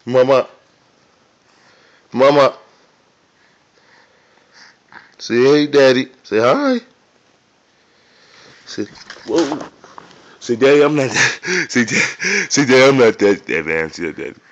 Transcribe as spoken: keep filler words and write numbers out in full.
Mama. Mama. Say hey, daddy. Say hi. Say, whoa. Say, daddy, I'm not that. Say, daddy, say, daddy, I'm not that, that man. Say, daddy.